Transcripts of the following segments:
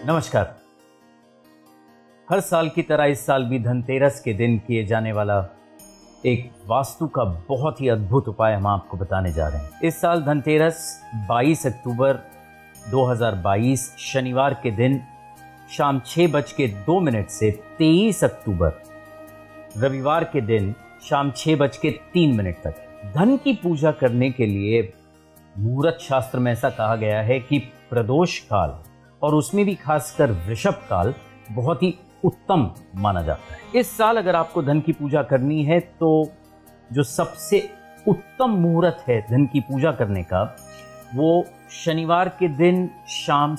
नमस्कार। हर साल की तरह इस साल भी धनतेरस के दिन किए जाने वाला एक वास्तु का बहुत ही अद्भुत उपाय हम आपको बताने जा रहे हैं। इस साल धनतेरस 22 अक्टूबर 2022 शनिवार के दिन शाम 6:02 से 23 अक्टूबर रविवार के दिन शाम 6:03 तक धन की पूजा करने के लिए मुहूर्त शास्त्र में ऐसा कहा गया है कि प्रदोष काल और उसमें भी खासकर वृषभ काल बहुत ही उत्तम माना जाता है। इस साल अगर आपको धन की पूजा करनी है तो जो सबसे उत्तम मुहूर्त है धन की पूजा करने का वो शनिवार के दिन शाम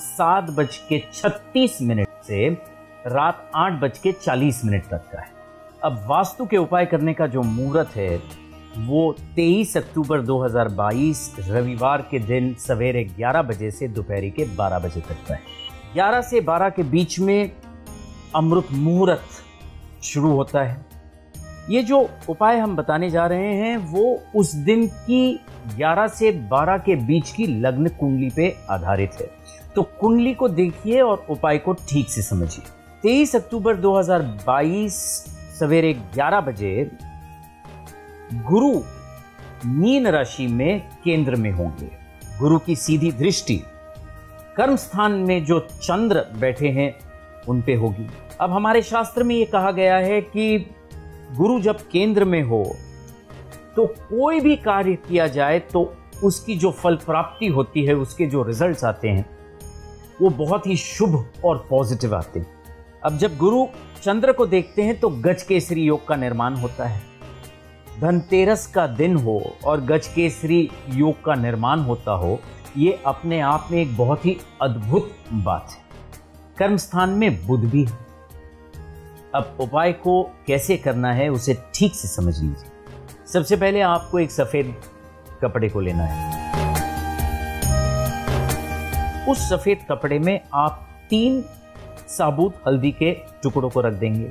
7:36 से रात 8:40 तक का है। अब वास्तु के उपाय करने का जो मुहूर्त है वो 23 अक्टूबर 2022 रविवार के दिन सवेरे 11 बजे से दोपहर के 12 बजे तक का है। 11 से 12 के बीच में अमृत मुहूर्त शुरू होता है। ये जो उपाय हम बताने जा रहे हैं वो उस दिन की 11 से 12 के बीच की लग्न कुंडली पे आधारित है, तो कुंडली को देखिए और उपाय को ठीक से समझिए। 23 अक्टूबर 2022 सवेरे 11 बजे गुरु मीन राशि में केंद्र में होंगे। गुरु की सीधी दृष्टि कर्म स्थान में जो चंद्र बैठे हैं उन पे होगी। अब हमारे शास्त्र में ये कहा गया है कि गुरु जब केंद्र में हो तो कोई भी कार्य किया जाए तो उसकी जो फल प्राप्ति होती है, उसके जो रिजल्ट्स आते हैं वो बहुत ही शुभ और पॉजिटिव आते हैं। अब जब गुरु चंद्र को देखते हैं तो गजकेसरी योग का निर्माण होता है। धनतेरस का दिन हो और गजकेसरी योग का निर्माण होता हो, ये अपने आप में एक बहुत ही अद्भुत बात है। कर्म स्थान में बुध भी है। अब उपाय को कैसे करना है उसे ठीक से समझ लीजिए। सबसे पहले आपको एक सफेद कपड़े को लेना है। उस सफेद कपड़े में आप 3 साबुत हल्दी के टुकड़ों को रख देंगे।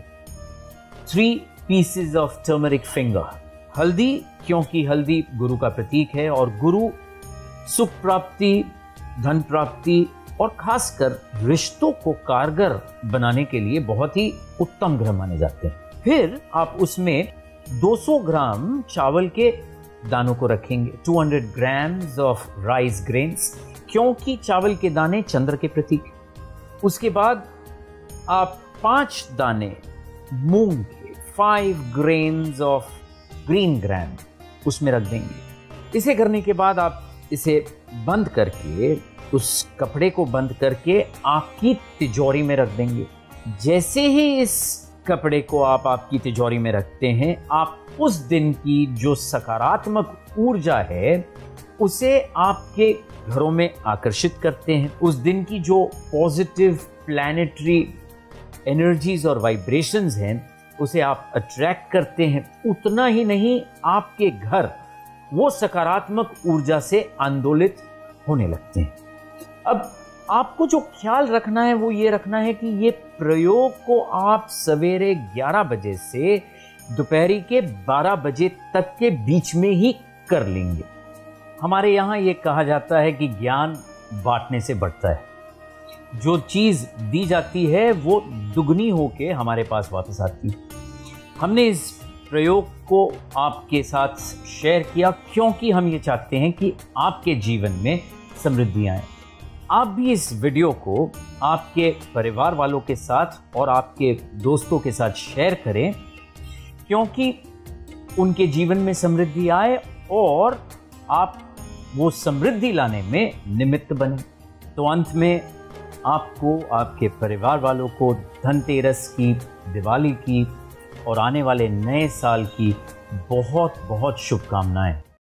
3 पीसेस ऑफ टर्मरिक फिंगर। हल्दी, क्योंकि हल्दी गुरु का प्रतीक है और गुरु सुख प्राप्ति, धन प्राप्ति और खासकर रिश्तों को कारगर बनाने के लिए बहुत ही उत्तम ग्रह माने जाते हैं। फिर आप उसमें 200 ग्राम चावल के दानों को रखेंगे। 200 ग्राम्स ऑफ राइस ग्रेन्स, क्योंकि चावल के दाने चंद्र के प्रतीक। उसके बाद आप 5 दाने मूंग के 5 ग्रेन्स ऑफ ग्रीन ग्राम उसमें रख देंगे। इसे करने के बाद आप इसे बंद करके, उस कपड़े को बंद करके आपकी तिजोरी में रख देंगे। जैसे ही इस कपड़े को आप आपकी तिजोरी में रखते हैं, आप उस दिन की जो सकारात्मक ऊर्जा है उसे आपके घरों में आकर्षित करते हैं। उस दिन की जो पॉजिटिव प्लैनेटरी एनर्जीज और वाइब्रेशंस हैं उसे आप अट्रैक्ट करते हैं। उतना ही नहीं, आपके घर वो सकारात्मक ऊर्जा से आंदोलित होने लगते हैं। अब आपको जो ख्याल रखना है वो ये रखना है कि ये प्रयोग को आप सवेरे 11 बजे से दोपहर के 12 बजे तक के बीच में ही कर लेंगे। हमारे यहाँ ये कहा जाता है कि ज्ञान बांटने से बढ़ता है। जो चीज दी जाती है वो दुगनी होके हमारे पास वापस आती है। हमने इस प्रयोग को आपके साथ शेयर किया क्योंकि हम ये चाहते हैं कि आपके जीवन में समृद्धि आए। आप भी इस वीडियो को आपके परिवार वालों के साथ और आपके दोस्तों के साथ शेयर करें, क्योंकि उनके जीवन में समृद्धि आए और आप वो समृद्धि लाने में निमित्त बने। तो अंत में आपको, आपके परिवार वालों को धनतेरस की, दिवाली की और आने वाले नए साल की बहुत बहुत शुभकामनाएं।